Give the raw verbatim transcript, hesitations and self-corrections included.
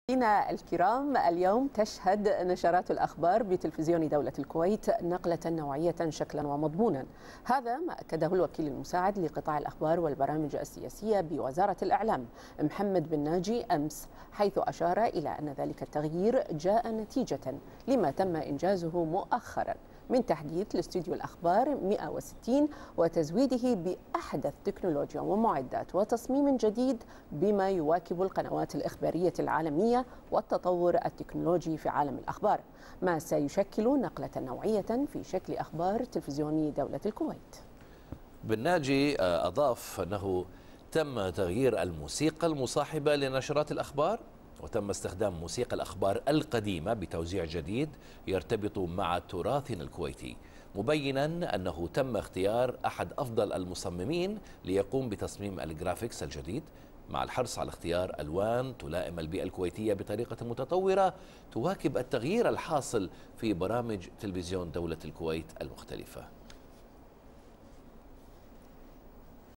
مشاهدينا الكرام، اليوم تشهد نشرات الأخبار بتلفزيون دولة الكويت نقلة نوعية شكلا ومضمونا. هذا ما أكده الوكيل المساعد لقطاع الأخبار والبرامج السياسية بوزارة الإعلام محمد بن ناجي أمس، حيث أشار إلى أن ذلك التغيير جاء نتيجة لما تم إنجازه مؤخرا من تحديث لاستوديو الأخبار مئة وستين وتزويده بأحدث تكنولوجيا ومعدات وتصميم جديد بما يواكب القنوات الإخبارية العالمية والتطور التكنولوجي في عالم الأخبار، ما سيشكل نقلة نوعية في شكل أخبار تلفزيون دولة الكويت. بن ناجي أضاف أنه تم تغيير الموسيقى المصاحبة لنشرات الأخبار، وتم استخدام موسيقى الأخبار القديمة بتوزيع جديد يرتبط مع تراثنا الكويتي، مبينا أنه تم اختيار أحد أفضل المصممين ليقوم بتصميم الجرافيكس الجديد، مع الحرص على اختيار ألوان تلائم البيئة الكويتية بطريقة متطورة تواكب التغيير الحاصل في برامج تلفزيون دولة الكويت المختلفة.